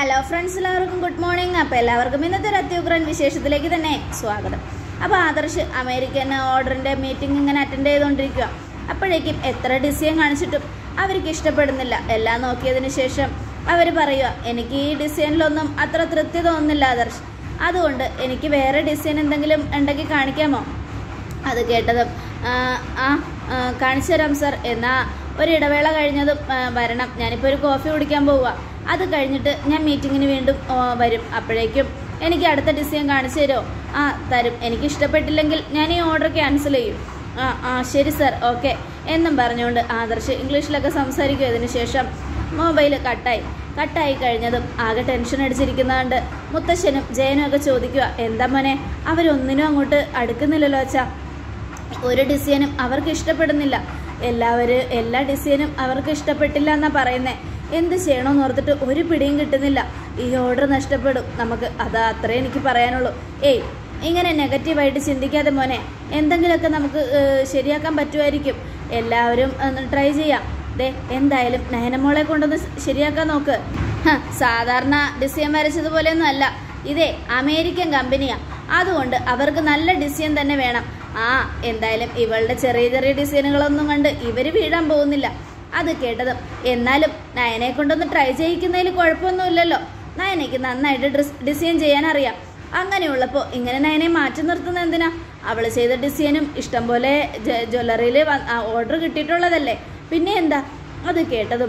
Hello friends, എല്ലാവർക്കും good morning. അപ്പോൾ എല്ലാവർക്കും ഇന്നത്തെ ഒരു അത്യുഗ്രൻ വിശേഷത്തിലേക്ക് തന്നെ സ്വാഗതം. അപ്പോൾ ആദർശ് അമേരിക്കൻ ഓർഡറിൻ്റെ മീറ്റിംഗ് ഇങ്ങനെ അറ്റൻഡ് ചെയ്തുകൊണ്ടിരിക്കുക. അപ്പോഴേക്കും എത്ര ഡിസൈൻ കാണിച്ചിട്ടും അവർക്ക് ഇഷ്ടപ്പെടുന്നില്ല. എല്ലാം നോക്കിയതിന് ശേഷം അവർ പറയുക, എനിക്ക് ഈ ഡിസൈനിലൊന്നും അത്ര തൃപ്തി തോന്നുന്നില്ല ആദർശ്, അതുകൊണ്ട് എനിക്ക് വേറെ ഡിസൈൻ എന്തെങ്കിലും ഉണ്ടെങ്കിൽ കാണിക്കാമോ? അത് കേട്ടതും കാണിച്ചു തരാം സർ, എന്നാൽ ഒരു ഇടവേള കഴിഞ്ഞതും വരണം. ഞാനിപ്പോൾ ഒരു കോഫി കുടിക്കാൻ പോവുക. അത് കഴിഞ്ഞിട്ട് ഞാൻ മീറ്റിങ്ങിന് വീണ്ടും വരും. അപ്പോഴേക്കും എനിക്ക് അടുത്ത ഡിസൈൻ കാണിച്ചു തരുമോ? തരും. എനിക്ക് ഇഷ്ടപ്പെട്ടില്ലെങ്കിൽ ഞാൻ ഈ ഓർഡർ ക്യാൻസൽ ചെയ്യും. ശരി സർ, ഓക്കെ എന്നും പറഞ്ഞുകൊണ്ട് ആദർശ് ഇംഗ്ലീഷിലൊക്കെ സംസാരിക്കും. അതിന് ശേഷം മൊബൈൽ കട്ടായി കഴിഞ്ഞതും ആകെ ടെൻഷൻ അടിച്ചിരിക്കുന്നതുകൊണ്ട് മുത്തശ്ശനും ജയനും ഒക്കെ ചോദിക്കുക, എന്താ മോനെ അവരൊന്നിനും അങ്ങോട്ട് അടുക്കുന്നില്ലല്ലോ അച്ഛാ, ഒരു ഡിസൈനും അവർക്ക് ഇഷ്ടപ്പെടുന്നില്ല, എല്ലാ ഡിസൈനും അവർക്ക് ഇഷ്ടപ്പെട്ടില്ല എന്നാണ് പറയുന്നത്. എന്ത് ചെയ്യണമെന്ന് ഓർത്തിട്ട് ഒരു പിടിയും കിട്ടുന്നില്ല. ഈ ഓർഡർ നഷ്ടപ്പെടും നമുക്ക്, അത്രേ എനിക്ക് പറയാനുള്ളൂ. ഇങ്ങനെ നെഗറ്റീവായിട്ട് ചിന്തിക്കാതെ മോനെ, എന്തെങ്കിലുമൊക്കെ നമുക്ക് ശരിയാക്കാൻ പറ്റുമായിരിക്കും. എല്ലാവരും ട്രൈ ചെയ്യാം. എന്തായാലും നയനമോളെ കൊണ്ടൊന്ന് ശരിയാക്കാൻ നോക്ക്. സാധാരണ ഡിസൈൻ വരച്ചതുപോലെയൊന്നും അല്ല, ഇതേ അമേരിക്കൻ കമ്പനിയാണ്, അതുകൊണ്ട് അവർക്ക് നല്ല ഡിസൈൻ തന്നെ വേണം. എന്തായാലും ഇവളുടെ ചെറിയ ചെറിയ ഡിസൈനുകളൊന്നും കണ്ട് ഇവർ വീഴാൻ പോകുന്നില്ല. അത് കേട്ടതും, എന്നാലും നയനെ കൊണ്ടൊന്ന് ട്രൈ ചെയ്യിക്കുന്നതിൽ കുഴപ്പമൊന്നുമില്ലല്ലോ, നയനയ്ക്ക് നന്നായിട്ട് ഡിസൈൻ ചെയ്യാൻ അറിയാം. അങ്ങനെയുള്ളപ്പോൾ ഇങ്ങനെ നയനെ മാറ്റി നിർത്തുന്നത് എന്തിനാ? അവൾ ചെയ്ത ഡിസൈനും ഇഷ്ടംപോലെ ജ്വല്ലറിയിൽ ഓർഡർ കിട്ടിയിട്ടുള്ളതല്ലേ, പിന്നെ എന്താ? അത് കേട്ടതും,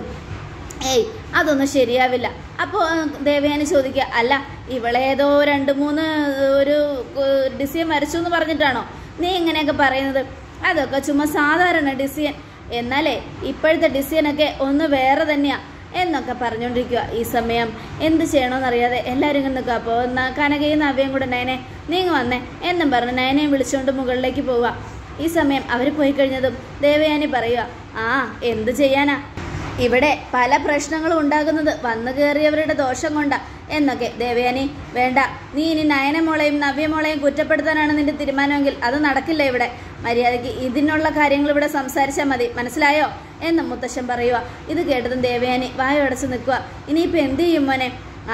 അതൊന്നും ശരിയാവില്ല. അപ്പോൾ ദേവയാനി ചോദിക്കുക, അല്ല ഇവളേതോ 2-3 ഒരു ഡിസൈൻ വരച്ചു എന്ന് പറഞ്ഞിട്ടാണോ നീ ഇങ്ങനെയൊക്കെ പറയുന്നത്? അതൊക്കെ ചുമ്മാ സാധാരണ ഡിസൈൻ, എന്നാലേ ഇപ്പോഴത്തെ ഡിസൈനൊക്കെ ഒന്ന് വേറെ തന്നെയാ എന്നൊക്കെ പറഞ്ഞുകൊണ്ടിരിക്കുക. ഈ സമയം എന്ത് ചെയ്യണമെന്നറിയാതെ എല്ലാവരും ഇങ്ങനെ നിൽക്കുക. അപ്പോൾ കനകയും നവ്യയും കൂടെ നയനെ നീങ്ങ് വന്നേ എന്നും പറഞ്ഞ് നയനെയും വിളിച്ചുകൊണ്ട് മുകളിലേക്ക് പോവുക. ഈ സമയം അവർ പോയി കഴിഞ്ഞതും ദേവയാനി പറയുക, എന്ത് ചെയ്യാനാ, ഇവിടെ പല പ്രശ്നങ്ങളും ഉണ്ടാകുന്നത് വന്നു കയറിയവരുടെ ദോഷം കൊണ്ടാ എന്നൊക്കെ. ദേവയാനി, വേണ്ട, നീ ഇനി നയനമോളെയും നവ്യമോളെയും കുറ്റപ്പെടുത്താനാണ് നിന്റെ തീരുമാനമെങ്കിൽ അത് നടക്കില്ല. ഇവിടെ മര്യാദയ്ക്ക് ഇതിനുള്ള കാര്യങ്ങൾ ഇവിടെ സംസാരിച്ചാൽ മതി, മനസ്സിലായോ എന്ന് മുത്തശ്ശൻ പറയുക. ഇത് കേട്ടതും ദേവയാനി വായടച്ച് നിൽക്കുക. ഇനിയിപ്പോൾ എന്ത് ചെയ്യും മോനെ?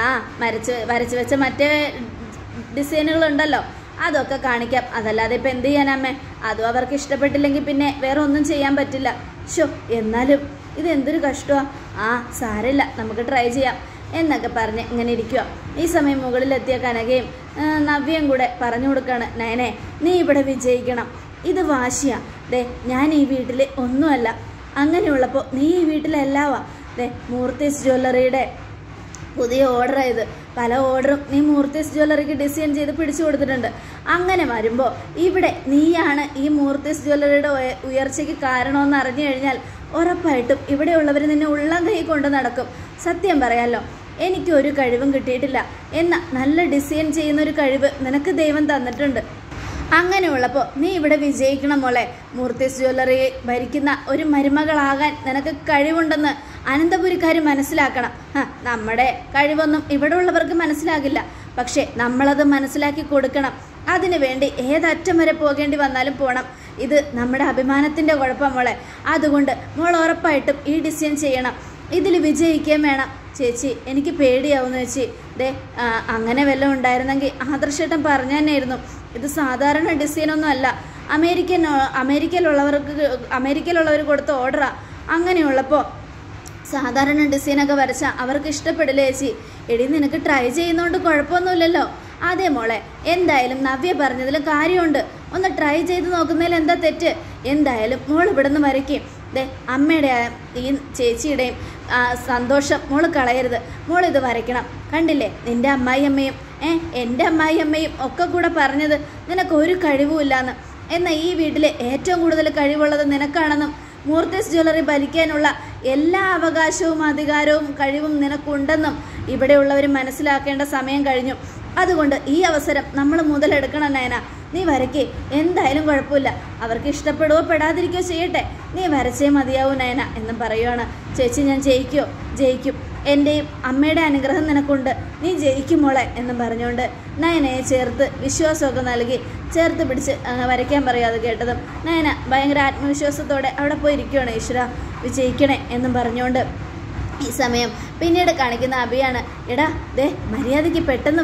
വരച്ച് വെച്ച മറ്റേ ഡിസൈനുകളുണ്ടല്ലോ, അതൊക്കെ കാണിക്കാം. അതല്ലാതെ ഇപ്പം എന്ത് ചെയ്യാനമ്മേ? അതും അവർക്ക് ഇഷ്ടപ്പെട്ടില്ലെങ്കിൽ പിന്നെ വേറെ ഒന്നും ചെയ്യാൻ പറ്റില്ല. എന്നാലും ഇതെന്തൊരു കഷ്ടമാണ്. സാരമില്ല, നമുക്ക് ട്രൈ ചെയ്യാം എന്നൊക്കെ പറഞ്ഞ് ഇങ്ങനെ ഇരിക്കുക. ഈ സമയം മുകളിലെത്തിയ കനകയും നവ്യയും കൂടെ പറഞ്ഞു കൊടുക്കുകയാണ്, നയനെ നീ ഇവിടെ വിജയിക്കണം, ഇത് വാശിയാ. ഞാൻ ഈ വീട്ടിൽ ഒന്നുമല്ല, അങ്ങനെയുള്ളപ്പോൾ നീ ഈ വീട്ടിലെല്ലാവാ. മൂർത്തീസ് ജ്വല്ലറിയുടെ പുതിയ ഓർഡർ ആയത്, പല ഓർഡറും നീ മൂർത്തീസ് ജ്വല്ലറിക്ക് ഡിസൈൻ ചെയ്ത് പിടിച്ചു കൊടുത്തിട്ടുണ്ട്. അങ്ങനെ വരുമ്പോൾ ഇവിടെ നീയാണ് ഈ മൂർത്തീസ് ജ്വല്ലറിയുടെ ഉയർച്ചയ്ക്ക് കാരണമെന്ന് അറിഞ്ഞു കഴിഞ്ഞാൽ ഉറപ്പായിട്ടും ഇവിടെയുള്ളവർ നിന്നെ ഉള്ളം കൈ കൊണ്ട് നടക്കും. സത്യം പറയാലോ, എനിക്കൊരു കഴിവും കിട്ടിയിട്ടില്ല, എന്നാൽ നല്ല ഡിസൈൻ ചെയ്യുന്നൊരു കഴിവ് നിനക്ക് ദൈവം തന്നിട്ടുണ്ട്. അങ്ങനെയുള്ളപ്പോൾ നീ ഇവിടെ വിജയിക്കണം മോളെ. മൂർത്തീസ് ജ്വല്ലറി ഭരിക്കുന്ന ഒരു മരുമകളാകാൻ നിനക്ക് കഴിവുണ്ടെന്ന് അനന്തപുരിക്കാർ മനസ്സിലാക്കണം. നമ്മുടെ കഴിവൊന്നും ഇവിടെ ഉള്ളവർക്ക് മനസ്സിലാകില്ല, പക്ഷേ നമ്മളത് മനസ്സിലാക്കി കൊടുക്കണം. അതിനു വേണ്ടി ഏതറ്റം വരെ പോകേണ്ടി വന്നാലും പോകണം. ഇത് നമ്മുടെ അഭിമാനത്തിൻ്റെ കുഴപ്പം മോളെ. അതുകൊണ്ട് മോൾ ഉറപ്പായിട്ടും ഈ ഡിസൈൻ ചെയ്യണം, ഇതിൽ വിജയിക്കുകയും വേണം. ചേച്ചി, എനിക്ക് പേടിയാവുന്നു ചേച്ചി. അങ്ങനെ വല്ലതും ഉണ്ടായിരുന്നെങ്കിൽ ആദർശേട്ടൻ പറഞ്ഞു തന്നെയായിരുന്നു. ഇത് സാധാരണ ഡിസൈനൊന്നും അല്ല, അമേരിക്കയിലുള്ളവർ കൊടുത്ത ഓർഡറാ. അങ്ങനെയുള്ളപ്പോൾ സാധാരണ ഡിസൈനൊക്കെ വരച്ചാൽ അവർക്ക് ഇഷ്ടപ്പെടില്ല ചേച്ചി. നിനക്ക് ട്രൈ ചെയ്യുന്നതുകൊണ്ട് കുഴപ്പമൊന്നുമില്ലല്ലോ. അതെ മോളെ, എന്തായാലും നവ്യ പറഞ്ഞതിലും കാര്യമുണ്ട്, ഒന്ന് ട്രൈ ചെയ്ത് നോക്കുന്നതിൽ എന്താ തെറ്റ്? എന്തായാലും മോൾ ഇവിടെ നിന്ന് വരയ്ക്കും. അമ്മയുടെ ഈ ചേച്ചിയുടെയും സന്തോഷം മോൾ കളയരുത്. മോളിത് വരയ്ക്കണം. കണ്ടില്ലേ, നിൻ്റെ അമ്മായിയമ്മയും എൻ്റെ അമ്മായിയമ്മയും ഒക്കെ കൂടെ പറഞ്ഞത് നിനക്കൊരു കഴിവുമില്ലാന്ന്. എന്നാൽ ഈ വീട്ടിൽ ഏറ്റവും കൂടുതൽ കഴിവുള്ളത് നിനക്കാണെന്നും മൂർത്തീസ് ജ്വല്ലറി ഭരിക്കാനുള്ള എല്ലാ അവകാശവും അധികാരവും കഴിവും നിനക്കുണ്ടെന്നും ഇവിടെയുള്ളവർ മനസ്സിലാക്കേണ്ട സമയം കഴിഞ്ഞു. അതുകൊണ്ട് ഈ അവസരം നമ്മൾ മുതലെടുക്കണം നയന. നീ വരയ്ക്കേ, എന്തായാലും കുഴപ്പമില്ല, അവർക്ക് ഇഷ്ടപ്പെടുകയോ പെടാതിരിക്കുകയോ ചെയ്യട്ടെ, നീ വരച്ചേ മതിയാവൂ നയന എന്നും പറയുവാണ്. ചേച്ചി, ഞാൻ ജയിക്കും, എൻ്റെയും അമ്മയുടെ അനുഗ്രഹം നിനക്കുണ്ട്, നീ ജയിക്കും മോളെ എന്നും പറഞ്ഞുകൊണ്ട് നയനയെ ചേർത്ത് വിശ്വാസമൊക്കെ നൽകി ചേർത്ത് പിടിച്ച് വരയ്ക്കാൻ പറയാതെ കേട്ടതും നയന ഭയങ്കര ആത്മവിശ്വാസത്തോടെ അവിടെ പോയിരിക്കുകയാണ്. ഈശ്വര വിജയിക്കണേ എന്നും പറഞ്ഞുകൊണ്ട് ഈ സമയം പിന്നീട് കാണിക്കുന്ന അഭിയാണ്, എടാ ദേ മര്യാദയ്ക്ക് പെട്ടെന്ന്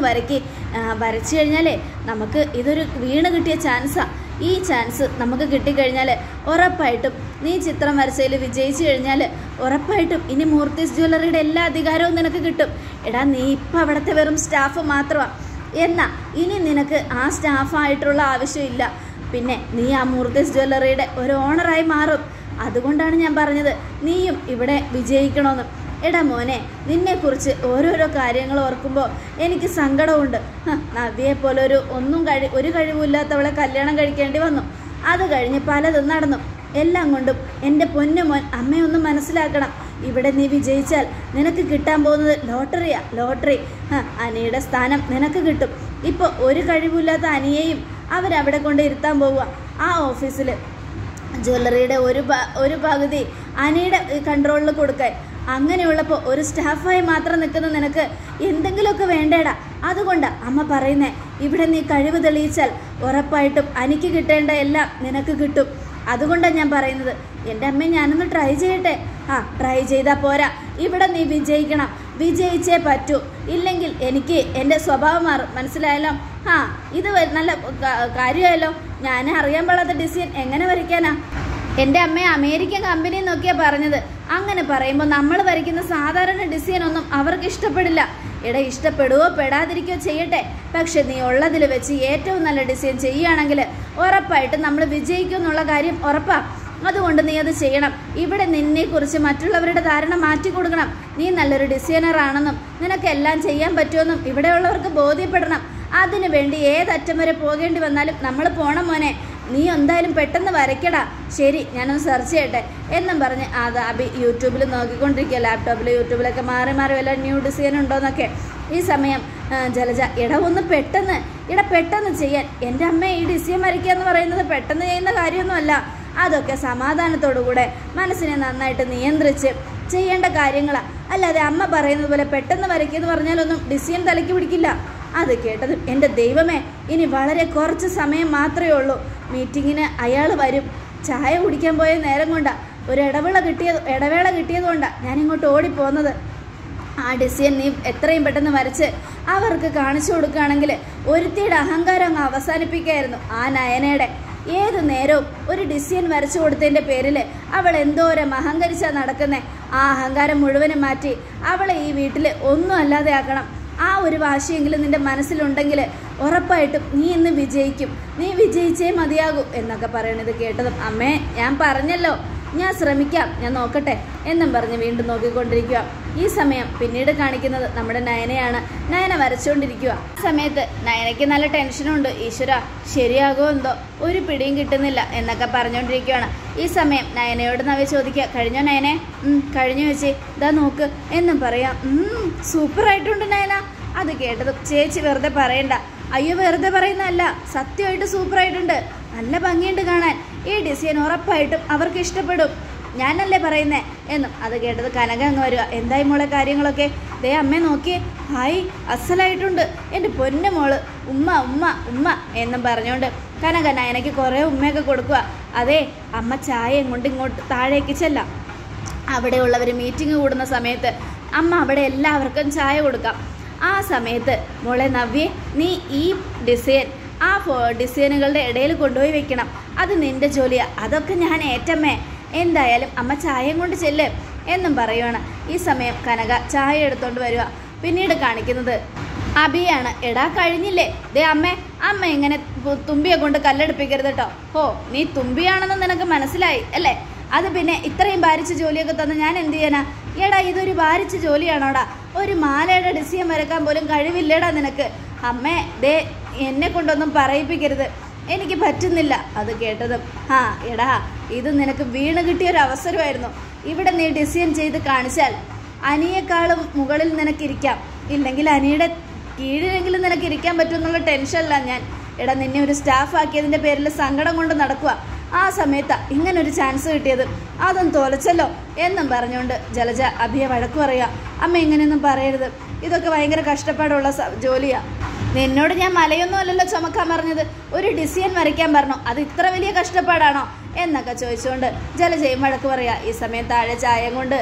വരച്ചു കഴിഞ്ഞാലേ നമുക്ക് ഇതൊരു വീണ് കിട്ടിയ ചാൻസാണ്. ഈ ചാൻസ് നമുക്ക് കിട്ടിക്കഴിഞ്ഞാൽ ഉറപ്പായിട്ടും നീ ചിത്രം വരച്ചതിൽ വിജയിച്ചു കഴിഞ്ഞാൽ ഉറപ്പായിട്ടും ഇനി മൂർത്തീസ് ജ്വല്ലറിയുടെ എല്ലാ അധികാരവും നിനക്ക് കിട്ടും. എടാ നീ ഇപ്പം അവിടുത്തെ വെറും സ്റ്റാഫ് മാത്രമാണ്, എന്നാൽ ഇനി നിനക്ക് ആ സ്റ്റാഫായിട്ടുള്ള ആവശ്യമില്ല. പിന്നെ നീ ആ മൂർത്തീസ് ജ്വല്ലറിയുടെ ഒരു ഓണറായി മാറും. അതുകൊണ്ടാണ് ഞാൻ പറഞ്ഞത് നീയും ഇവിടെ വിജയിക്കണമെന്ന്. എടാ മോനെ, നിന്നെക്കുറിച്ച് ഓരോരോ കാര്യങ്ങൾ ഓർക്കുമ്പോൾ എനിക്ക് സങ്കടമുണ്ട്. നവ്യയെ പോലെ ഒരു കഴിവില്ലാത്തവളെ കല്യാണം കഴിക്കേണ്ടി വന്നു. അത് കഴിഞ്ഞ് പലതും നടന്നു. എല്ലാം കൊണ്ടും എൻ്റെ പൊന്നുമോൻ അമ്മയൊന്നും മനസ്സിലാക്കണം. ഇവിടെ നീ വിജയിച്ചാൽ നിനക്ക് കിട്ടാൻ പോകുന്നത് ലോട്ടറി. അനിയുടെ സ്ഥാനം നിനക്ക് കിട്ടും. ഇപ്പോൾ ഒരു കഴിവില്ലാത്ത അനിയെയും അവരവിടെ കൊണ്ട് ഇരുത്താൻ പോവുക. ആ ഓഫീസിൽ ജ്വല്ലറിയുടെ ഒരു പകുതി അനിയുടെ കൺട്രോളിൽ കൊടുക്കാൻ. അങ്ങനെയുള്ളപ്പോൾ ഒരു സ്റ്റാഫായി മാത്രം നിൽക്കുന്ന നിനക്ക് എന്തെങ്കിലുമൊക്കെ വേണ്ടേടാ. അതുകൊണ്ടാണ് അമ്മ പറയുന്നേ, ഇവിടെ നീ കഴിവ് തെളിയിച്ചാൽ ഉറപ്പായിട്ടും അനിക്ക് കിട്ടേണ്ട എല്ലാം നിനക്ക് കിട്ടും. അതുകൊണ്ടാണ് ഞാൻ പറയുന്നത്. എൻ്റെ അമ്മ ഞാനൊന്ന് ട്രൈ ചെയ്യട്ടെ. ട്രൈ ചെയ്താൽ പോരാ, ഇവിടെ നീ വിജയിക്കണം. വിജയിച്ചേ പറ്റൂ, ഇല്ലെങ്കിൽ എനിക്ക് എൻ്റെ സ്വഭാവം മാറും. മനസ്സിലായല്ലോ? ഇത് നല്ല കാര്യമായല്ലോ. ഞാൻ അറിയാൻ പാടാത്ത ഡിസൈൻ എങ്ങനെ വരയ്ക്കാനാ? എൻ്റെ അമ്മയെ അമേരിക്കൻ കമ്പനി നോക്കിയാണ് പറഞ്ഞത്. അങ്ങനെ പറയുമ്പോൾ നമ്മൾ വരയ്ക്കുന്ന സാധാരണ ഡിസൈൻ ഒന്നും അവർക്ക് ഇഷ്ടപ്പെടില്ല. ഇഷ്ടപ്പെടുവോ പെടാതിരിക്കുകയോ ചെയ്യട്ടെ, പക്ഷെ നീ ഉള്ളതിൽ വെച്ച് ഏറ്റവും നല്ല ഡിസൈൻ ചെയ്യുകയാണെങ്കിൽ ഉറപ്പായിട്ടും നമ്മൾ വിജയിക്കും എന്നുള്ള കാര്യം ഉറപ്പാണ്. അതുകൊണ്ട് നീ അത് ചെയ്യണം. ഇവിടെ നിന്നെക്കുറിച്ച് മറ്റുള്ളവരുടെ ധാരണ മാറ്റി കൊടുക്കണം. നീ നല്ലൊരു ഡിസൈനർ ആണെന്നും നിനക്കെല്ലാം ചെയ്യാൻ പറ്റുമെന്നും ഇവിടെയുള്ളവർക്ക് ബോധ്യപ്പെടണം. അതിനു വേണ്ടി ഏതറ്റം വരെ പോകേണ്ടി വന്നാലും നമ്മൾ പോണം മോനെ. നീ എന്തായാലും പെട്ടെന്ന് വരയ്ക്കടാ. ശരി, ഞാനൊന്ന് സെർച്ച് ചെയ്യട്ടെ എന്നും പറഞ്ഞ് അത് അഭി യൂട്യൂബിൽ നോക്കിക്കൊണ്ടിരിക്കുക. യൂട്യൂബിലൊക്കെ മാറി വല്ല ന്യൂ ഡിസൈൻ ഉണ്ടോയെന്നൊക്കെ. ഈ സമയം ജലജ, ഒന്ന് പെട്ടെന്ന് ചെയ്യാൻ. എൻ്റെ അമ്മ ഈ ഡിസൈൻ വരയ്ക്കുക എന്ന് പറയുന്നത് പെട്ടെന്ന് ചെയ്യുന്ന കാര്യമൊന്നുമല്ല. അതൊക്കെ സമാധാനത്തോടുകൂടെ മനസ്സിനെ നന്നായിട്ട് നിയന്ത്രിച്ച് ചെയ്യേണ്ട കാര്യങ്ങളാണ്. അല്ലാതെ അമ്മ പറയുന്നത് പോലെ പെട്ടെന്ന് വരയ്ക്കുമെന്ന് പറഞ്ഞാലൊന്നും ഡിസൈൻ തലയ്ക്ക് പിടിക്കില്ല. അത് കേട്ടതും എൻ്റെ ദൈവമേ, ഇനി വളരെ കുറച്ച് സമയം മാത്രമേ ഉള്ളൂ. മീറ്റിങ്ങിന് അയാൾ വരും. ചായ കുടിക്കാൻ പോയ നേരം കൊണ്ടാണ്, ഒരു ഇടവേള കിട്ടിയതുകൊണ്ടാണ് ഞാനിങ്ങോട്ട് ഓടിപ്പോകുന്നത്. ആ ഡിസൈൻ നീ എത്രയും പെട്ടെന്ന് വരച്ച് അവർക്ക് കാണിച്ചു കൊടുക്കുകയാണെങ്കിൽ ഒരുത്തിയുടെ അഹങ്കാരം അങ്ങ് അവസാനിപ്പിക്കുകയായിരുന്നു. ആ നയനയുടെ ഏതു നേരവും ഒരു ഡിസൈൻ വരച്ചു കൊടുത്തതിൻ്റെ പേരിൽ അവൾ എന്തോരം അഹങ്കരിച്ചാണ് നടക്കുന്നത്. ആ അഹങ്കാരം മുഴുവനും മാറ്റി അവളെ ഈ വീട്ടിൽ ഒന്നും അല്ലാതെ ആക്കണം. ആ ഒരു വാശിയെങ്കിലും നിൻ്റെ മനസ്സിലുണ്ടെങ്കിൽ ഉറപ്പായിട്ടും നീ ഇന്ന് വിജയിക്കും. നീ വിജയിച്ചേ മതിയാകൂ എന്നൊക്കെ പറയണത് കേട്ടതും, അമ്മേ ഞാൻ പറഞ്ഞല്ലോ, ഞാൻ ശ്രമിക്കാം, ഞാൻ നോക്കട്ടെ എന്നും പറഞ്ഞ് വീണ്ടും നോക്കിക്കൊണ്ടിരിക്കുക. ഈ സമയം പിന്നീട് കാണിക്കുന്നത് നമ്മുടെ നയനയാണ്. നയന വരച്ചുകൊണ്ടിരിക്കുക. ആ സമയത്ത് നയനയ്ക്ക് നല്ല ടെൻഷനുണ്ട്. ഈശ്വര, ശരിയാകുമോ എന്തോ, ഒരു പിടിയും കിട്ടുന്നില്ല എന്നൊക്കെ പറഞ്ഞുകൊണ്ടിരിക്കുകയാണ്. ഈ സമയം നയനയോട് നവ്യ ചോദിക്കുക, കഴിഞ്ഞോ നയനെ? കഴിഞ്ഞു വെച്ചേ, ഇതാ നോക്ക് എന്നും പറയാം. സൂപ്പറായിട്ടുണ്ട് നയന. അത് കേട്ടതും ചേച്ചി വെറുതെ പറയണ്ട. അയ്യോ, വെറുതെ പറയുന്നതല്ല, സത്യമായിട്ട് സൂപ്പറായിട്ടുണ്ട്, നല്ല ഭംഗിയുണ്ട് കാണാൻ. ഈ ഡിസൈൻ ഉറപ്പായിട്ടും അവർക്ക് ഇഷ്ടപ്പെടും, ഞാനല്ലേ പറയുന്നേ എന്നും. അത് കേട്ടത് കനക അങ്ങ് വരിക. എന്തായി മോളെ കാര്യങ്ങളൊക്കെ? ദേ അമ്മേ നോക്കിയേ, ഹായ്, അസലായിട്ടുണ്ട് എൻ്റെ പൊന്നു മോള്, ഉമ്മ ഉമ്മ ഉമ്മ എന്നും പറഞ്ഞുകൊണ്ട് കനക നയനയ്ക്ക് കുറേ ഉമ്മയൊക്കെ കൊടുക്കുക. അതെ, അമ്മ ചായയും കൊണ്ട് ഇങ്ങോട്ട് താഴേക്ക് ചെല്ലാം. അവിടെയുള്ളവർ മീറ്റിംഗ് കൂടുന്ന സമയത്ത് അമ്മ അവിടെ എല്ലാവർക്കും ചായ കൊടുക്കാം. ആ സമയത്ത് മോളെ നവ്യേ, നീ ഈ ഡിസൈൻ ആ ഡിസൈനുകളുടെ ഇടയിൽ കൊണ്ടുപോയി വെക്കണം. അത് നിൻ്റെ ജോലിയാണ്. അതൊക്കെ ഞാൻ ഏറ്റമ്മേ. എന്തായാലും അമ്മ ചായയും കൊണ്ട് ചെല്ല് എന്നും പറയുവാണ്. ഈ സമയം കനക ചായ എടുത്തോണ്ട് വരിക. പിന്നീട് കാണിക്കുന്നത് അഭിയാണ്. എടാ കഴിഞ്ഞില്ലേ? ദേ അമ്മ ഇങ്ങനെ തുമ്പിയെ കൊണ്ട് കല്ലെടുപ്പിക്കരുത് കേട്ടോ. നീ തുമ്പിയാണെന്ന് നിനക്ക് മനസ്സിലായി അല്ലേ? അത് പിന്നെ ഇത്രയും ഭാരിച്ച ജോലിയൊക്കെ തന്ന് ഞാൻ എന്ത് ചെയ്യാനാ? എടാ, ഇതൊരു ഭാരിച്ച ജോലിയാണോടാ? ഒരു മാലയുടെ ഡിസൈൻ വരക്കാൻ പോലും കഴിവില്ലേടാ നിനക്ക്? അമ്മേ, ദേ എന്നെ കൊണ്ടൊന്നും പറയിപ്പിക്കരുത്, എനിക്ക് പറ്റുന്നില്ല. അത് കേട്ടതും, എടാ, ഇത് നിനക്ക് വീണ് കിട്ടിയൊരു അവസരമായിരുന്നു. ഇവിടെ നീ ഡിസൈൻ ചെയ്ത് കാണിച്ചാൽ അനിയേക്കാളും മുകളിൽ നിനക്കിരിക്കാം, ഇല്ലെങ്കിൽ അനിയുടെ കീഴിലെങ്കിലും നിനക്കിരിക്കാൻ പറ്റുമെന്നുള്ള ടെൻഷനല്ല ഞാൻ. എടാ, നിന്നെ ഒരു സ്റ്റാഫാക്കിയതിൻ്റെ പേരിൽ സങ്കടം കൊണ്ട് നടക്കുക. ആ സമയത്താണ് ഇങ്ങനൊരു ചാൻസ് കിട്ടിയത്, അതും തോലച്ചല്ലോ എന്നും പറഞ്ഞുകൊണ്ട് ജലജ അഭിയെ വഴക്കു പറയുക. അമ്മ ഇങ്ങനെയൊന്നും പറയരുത്, ഇതൊക്കെ ഭയങ്കര കഷ്ടപ്പാടുള്ള ജോലിയാണ്. നിന്നോട് ഞാൻ മലയൊന്നും അല്ലല്ലോ ചുമക്കാൻ പറഞ്ഞത്, ഒരു ഡിസൈൻ വരയ്ക്കാൻ പറഞ്ഞു, അത് ഇത്ര വലിയ കഷ്ടപ്പാടാണോ എന്നൊക്കെ ചോദിച്ചുകൊണ്ട് ജലജയും വഴക്ക് പറയുക. ഈ സമയം താഴെ ചായ കൊണ്ട്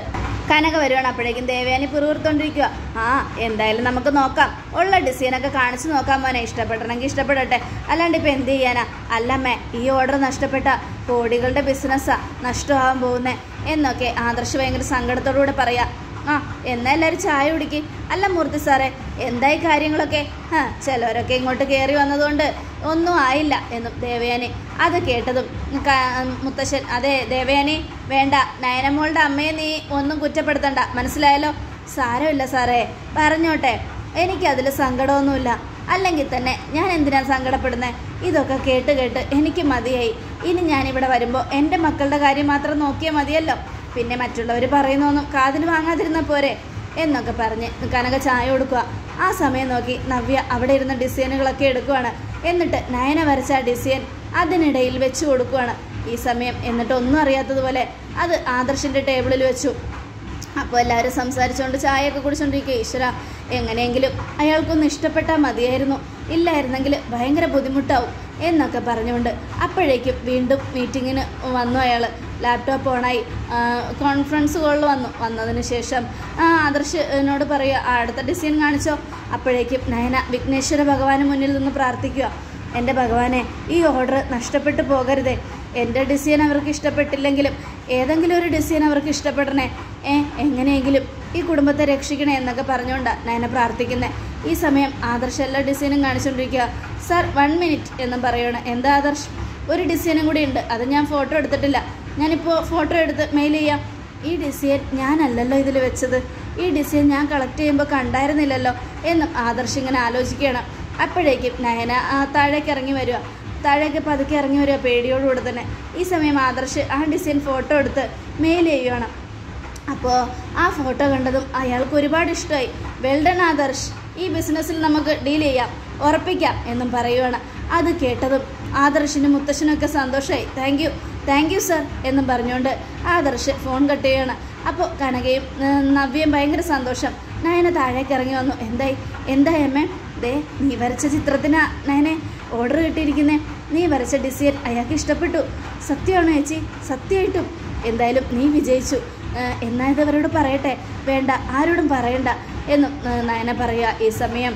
കനക വരുവാണ്. അപ്പോഴേക്കും ദേവയാനി പിറുപിറുത്തോണ്ടിരിക്കുക. ആ എന്തായാലും നമുക്ക് നോക്കാം, ഉള്ള ഡിസൈനൊക്കെ കാണിച്ചു നോക്കാം മോനെ, ഇഷ്ടപ്പെടണമെങ്കിൽ ഇഷ്ടപ്പെടട്ടെ, അല്ലാണ്ട് ഇപ്പം എന്ത് ചെയ്യാനാ? അല്ലമ്മേ, ഈ ഓർഡർ നഷ്ടപ്പെട്ട കോടികളുടെ ബിസിനസ്സാ നഷ്ടമാകാൻ പോകുന്നേ എന്നൊക്കെ ആദർശ് ഭയങ്കര സങ്കടത്തോടുകൂടെ പറയാം. ആ എന്നാൽ എല്ലാവരും ചായ കുടിക്കും. അല്ല മൂർത്തി സാറേ, എന്തായി കാര്യങ്ങളൊക്കെ? ചിലവരൊക്കെ ഇങ്ങോട്ട് കയറി വന്നതുകൊണ്ട് ഒന്നും ആയില്ല എന്നും ദേവയാനി. അത് കേട്ടതും മുത്തശ്ശൻ, അതെ ദേവയാനി വേണ്ട, നയനമോളുടെ അമ്മയെ നീ ഒന്നും കുറ്റപ്പെടുത്തണ്ട, മനസ്സിലായല്ലോ? സാരമില്ല സാറേ, പറഞ്ഞോട്ടെ, എനിക്കതിൽ സങ്കടമൊന്നുമില്ല. അല്ലെങ്കിൽ തന്നെ ഞാൻ എന്തിനാ സങ്കടപ്പെടുന്നത്? ഇതൊക്കെ കേട്ട് കേട്ട് എനിക്ക് മതിയായി. ഇനി ഞാനിവിടെ വരുമ്പോൾ എൻ്റെ മക്കളുടെ കാര്യം മാത്രം നോക്കിയാൽ മതിയല്ലോ, പിന്നെ മറ്റുള്ളവർ പറയുന്നൊന്നും കാതിന് വാങ്ങാതിരുന്നാൽ പോരെ എന്നൊക്കെ പറഞ്ഞ് കനക ചായ കൊടുക്കുക. ആ സമയം നോക്കി നവ്യ അവിടെ ഇരുന്ന ഡിസൈനുകളൊക്കെ എടുക്കുവാണ്. എന്നിട്ട് നയന വരച്ച ആ ഡിസൈൻ അതിനിടയിൽ വെച്ച് കൊടുക്കുവാണ് ഈ സമയം. എന്നിട്ട് ഒന്നും അറിയാത്തതുപോലെ അത് ആദർശിൻ്റെ ടേബിളിൽ വെച്ചു. അപ്പോൾ എല്ലാവരും സംസാരിച്ചുകൊണ്ട് ചായയൊക്കെ കുടിച്ചുകൊണ്ടിരിക്കുക. ഈശ്വര, എങ്ങനെയെങ്കിലും അയാൾക്കൊന്ന് ഇഷ്ടപ്പെട്ടാൽ മതിയായിരുന്നു, ഇല്ലായിരുന്നെങ്കിൽ ഭയങ്കര ബുദ്ധിമുട്ടാവും എന്നൊക്കെ പറഞ്ഞുകൊണ്ട് അപ്പോഴേക്കും വീണ്ടും മീറ്റിങ്ങിന് വന്നു. അയാൾ ലാപ്ടോപ്പ് ഓണായി കോൺഫറൻസ് കോളിൽ വന്നതിന് ശേഷം ആദർശ് എന്നോട് പറയുക, അടുത്ത ഡിസൈൻ കാണിച്ചോ. അപ്പോഴേക്കും നയന വിഘ്നേശ്വര ഭഗവാന് മുന്നിൽ നിന്ന് പ്രാർത്ഥിക്കുക. എൻ്റെ ഭഗവാനെ, ഈ ഓർഡർ നഷ്ടപ്പെട്ടു പോകരുതേ. എൻ്റെ ഡിസൈൻ അവർക്ക് ഇഷ്ടപ്പെട്ടില്ലെങ്കിലും ഏതെങ്കിലും ഒരു ഡിസൈൻ അവർക്ക് ഇഷ്ടപ്പെടണേ, എങ്ങനെയെങ്കിലും ഈ കുടുംബത്തെ രക്ഷിക്കണേ എന്നൊക്കെ പറഞ്ഞുകൊണ്ടാണ് നയന പ്രാർത്ഥിക്കുന്നത്. ഈ സമയം ആദർശ് എല്ലാ ഡിസൈനും കാണിച്ചുകൊണ്ടിരിക്കുക. സർ 1 മിനിറ്റ് എന്നും പറയണം. എന്താ ആദർശ്? ഒരു ഡിസൈനും കൂടി ഉണ്ട്, അത് ഞാൻ ഫോട്ടോ എടുത്തിട്ടില്ല, ഞാനിപ്പോൾ ഫോട്ടോ എടുത്ത് മെയിൽ ചെയ്യാം. ഈ ഡിസൈൻ ഞാനല്ലല്ലോ ഇതിൽ വെച്ചത്, ഈ ഡിസൈൻ ഞാൻ കളക്ട് ചെയ്യുമ്പോൾ കണ്ടായിരുന്നില്ലല്ലോ എന്നും ആദർശ് ഇങ്ങനെ ആലോചിക്കുകയാണ്. അപ്പോഴേക്കും നയന താഴേക്ക് ഇറങ്ങി വരിക. താഴേക്ക് പതുക്കെ ഇറങ്ങി വരിക പേടിയോടുകൂടെ തന്നെ. ഈ സമയം ആദർശ് ആ ഡിസൈൻ ഫോട്ടോ എടുത്ത് മെയിൽ ചെയ്യുകയാണ്. അപ്പോൾ ആ ഫോട്ടോ കണ്ടതും അയാൾക്ക് ഒരുപാട് ഇഷ്ടമായി. വെൽഡൺ ആദർശ്, ഈ ബിസിനസ്സിൽ നമുക്ക് ഡീൽ ചെയ്യാം, ഉറപ്പിക്കാം എന്നും പറയുകയാണ്. അത് കേട്ടതും ആദർശിനും മുത്തശ്ശനൊക്കെ സന്തോഷമായി. താങ്ക് യു സർ എന്നും പറഞ്ഞുകൊണ്ട് ആദർശ് ഫോൺ കട്ട് ചെയ്യുകയാണ്. അപ്പോൾ കനകയും നവ്യയും ഭയങ്കര സന്തോഷം. നയന താഴേക്ക് ഇറങ്ങി വന്നു. എന്തായി അമ്മേ? ദേ, നീ വരച്ച ചിത്രത്തിനാ നയനെ ഓർഡർ കിട്ടിയിരിക്കുന്നേ. നീ വരച്ച ഡിസൈൻ അയാൾക്ക് ഇഷ്ടപ്പെട്ടു. സത്യമാണോ ചേച്ചി? സത്യമായിട്ടും. എന്തായാലും നീ വിജയിച്ചു. എന്നാൽ ഇതവരോട് പറയട്ടെ? വേണ്ട, ആരോടും പറയണ്ട എന്നും നയന പറയുക. ഈ സമയം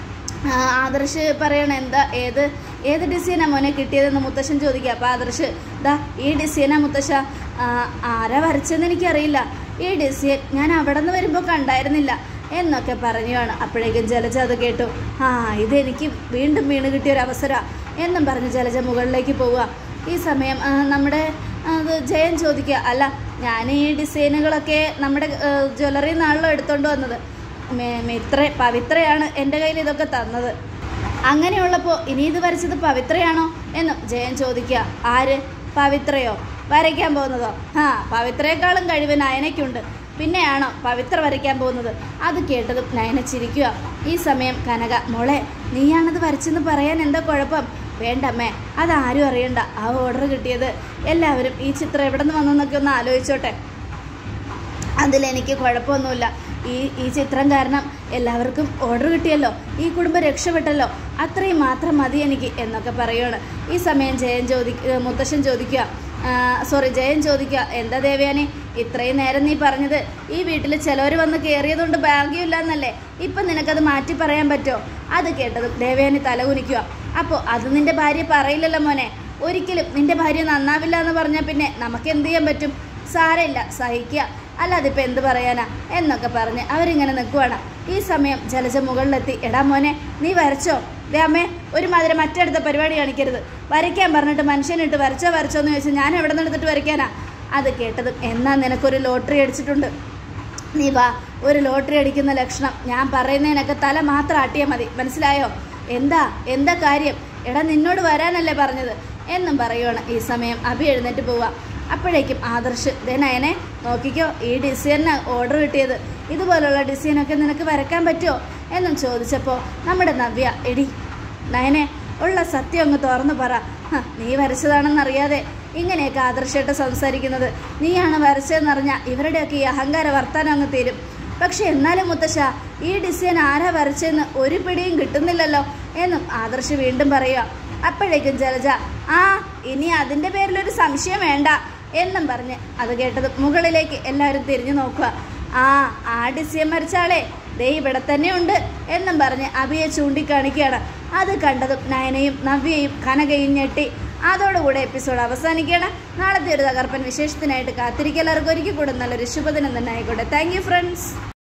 ആദർശ് പറയണം, എന്താ ഏത് ഡിസൈനാണ് മോനെ കിട്ടിയതെന്ന് മുത്തശ്ശൻ ചോദിക്കുക. അപ്പോൾ ആദർശ്, ഈ ഡിസൈനാണ് മുത്തശ്ശ. ആരാ വരച്ചതെന്ന് എനിക്കറിയില്ല, ഈ ഡിസൈൻ ഞാൻ അവിടെ നിന്ന് വരുമ്പോൾ കണ്ടായിരുന്നില്ല എന്നൊക്കെ പറഞ്ഞുവാണ്. അപ്പോഴേക്കും ജലജ അത് കേട്ടു. ഇതെനിക്ക് വീണ്ടും വീണ് കിട്ടിയൊരവസരമാണ് എന്നും പറഞ്ഞ് ജലജ മുകളിലേക്ക് പോവുക. ഈ സമയം നമ്മുടെ ജയൻ ചോദിക്കുക, അല്ല ഞാൻ ഈ ഡിസൈനുകളൊക്കെ നമ്മുടെ ജ്വല്ലറി നാളിലോ എടുത്തുകൊണ്ട് വന്നത്, പവിത്രയാണ് എൻ്റെ കയ്യിൽ ഇതൊക്കെ തന്നത്. അങ്ങനെയുള്ളപ്പോൾ ഇനി ഇത് വരച്ചത് പവിത്രയാണോ എന്നും ജയൻ ചോദിക്കുക. ആര്? പവിത്രയോ? വരയ്ക്കാൻ പോകുന്നതോ? പവിത്രയെക്കാളും കഴിവ് നയനയ്ക്കുണ്ട്, പിന്നെയാണോ പവിത്ര വരയ്ക്കാൻ പോകുന്നത്? അത് കേട്ടതും നയന ചിരിക്കുക. ഈ സമയം കനക, മോളെ നീയാണത് വരച്ചെന്ന് പറയാൻ എന്താ കുഴപ്പം? വേണ്ടമ്മേ, അതാരും അറിയണ്ട. ആ ഓർഡർ കിട്ടിയത് എല്ലാവരും ഈ ചിത്രം എവിടെ നിന്ന് വന്നെന്നൊക്കെ ഒന്ന് ആലോചിച്ചോട്ടെ, അതിലെനിക്ക് കുഴപ്പമൊന്നുമില്ല. ഈ ചിത്രം കാരണം എല്ലാവർക്കും ഓർഡർ കിട്ടിയല്ലോ, ഈ കുടുംബം രക്ഷപ്പെട്ടല്ലോ, അത്രയും മാത്രം മതി എനിക്ക് എന്നൊക്കെ പറയുകയാണ്. ഈ സമയം മുത്തശ്ശൻ ചോദിക്കുക, ജയൻ ചോദിക്കുക, എന്താ ദേവയാനി ഇത്രയും നേരം നീ പറഞ്ഞത് ഈ വീട്ടിൽ ചിലവർ വന്ന് കയറിയതുകൊണ്ട് ഭാഗ്യമില്ല എന്നല്ലേ? ഇപ്പം നിനക്കത് മാറ്റി പറയാൻ പറ്റുമോ? അത് കേട്ടതും ദേവയാനി തലകുനിക്കുക. അപ്പോൾ അത് നിൻ്റെ ഭാര്യ പറയില്ലല്ലോ മോനെ, ഒരിക്കലും നിൻ്റെ ഭാര്യ നന്നാവില്ല എന്ന് പറഞ്ഞാൽ പിന്നെ നമുക്ക് എന്ത് ചെയ്യാൻ പറ്റും? സാരമില്ല, സഹിക്കുക, അല്ലാതെ ഇപ്പം എന്ത് പറയാനാ എന്നൊക്കെ പറഞ്ഞ് അവരിങ്ങനെ നിൽക്കുവാണ്. ഈ സമയം ജലജ മുകളിലെത്തി, എടാ മോനെ നീ വരച്ചോ? അമ്മേ, ഒരുമാതിരി മറ്റടുത്ത പരിപാടി കാണിക്കരുത്, വരയ്ക്കാൻ പറഞ്ഞിട്ട് മനുഷ്യനിട്ട് വരച്ചോ എന്ന് ചോദിച്ചാൽ ഞാൻ എവിടെ നിന്ന് എടുത്തിട്ട് വരയ്ക്കാനാ? അത് കേട്ടതും, എന്നാ നിനക്കൊരു ലോട്ടറി അടിച്ചിട്ടുണ്ട്, നീ വാ, ഒരു ലോട്ടറി അടിക്കുന്ന ലക്ഷണം ഞാൻ പറയുന്നതിനൊക്കെ തല മാത്രം ആട്ടിയാൽ മതി, മനസ്സിലായോ? എന്താ കാര്യം? എടാ നിന്നോട് വരാനല്ലേ പറഞ്ഞത് എന്നും പറയുവാണ്. ഈ സമയം അഭി എഴുന്നേറ്റ് പോവുക. അപ്പോഴേക്കും ആദർശ്, നയനെ നോക്കിക്കോ, ഈ ഡിസൈനിന് ഓർഡർ കിട്ടിയത്, ഇതുപോലുള്ള ഡിസൈനൊക്കെ നിനക്ക് വരയ്ക്കാൻ പറ്റുമോ എന്നും ചോദിച്ചപ്പോൾ നമ്മുടെ നവ്യ, എടി നയനെ ഉള്ള സത്യം അങ്ങ് തുറന്നു പറ, നീ വരച്ചതാണെന്നറിയാതെ ഇങ്ങനെയൊക്കെ ആദർശമായിട്ട് സംസാരിക്കുന്നത്, നീയാണ് വരച്ചതെന്നറിഞ്ഞാൽ ഇവരുടെയൊക്കെ ഈ അഹങ്കാര വർത്താനം അങ്ങ് തീരും. പക്ഷെ എന്നാലും മുത്തശ്ശ, ഈ ഡിസൈൻ ആരാ വരച്ചതെന്ന് ഒരു പിടിയും കിട്ടുന്നില്ലല്ലോ എന്നും ആദർശ് വീണ്ടും പറയുക. അപ്പോഴേക്കും ജലജ, ഇനി അതിൻ്റെ പേരിലൊരു സംശയം വേണ്ട എന്നും പറഞ്ഞ് അത് കേട്ടത് മുകളിലേക്ക് എല്ലാവരും തിരിഞ്ഞു നോക്കുക. ആ ഡിസിയം മരിച്ച ആളെ ദേ ഇവിടെ തന്നെ ഉണ്ട് എന്നും പറഞ്ഞ് അഭിയെ ചൂണ്ടിക്കാണിക്കുകയാണ്. അത് കണ്ടതും നയനയും നവ്യയും കനകയും ഞെട്ടി. അതോടുകൂടെ എപ്പിസോഡ് അവസാനിക്കുകയാണ്. നാളത്തെ ഒരു തകർപ്പൻ വിശേഷത്തിനായിട്ട് കാത്തിരിക്കുക. എല്ലാവർക്കും ഒരിക്കൽ കൂടെ നല്ലൊരു ശുഭദിനം തന്നെ ആയിക്കോട്ടെ. Thank you friends.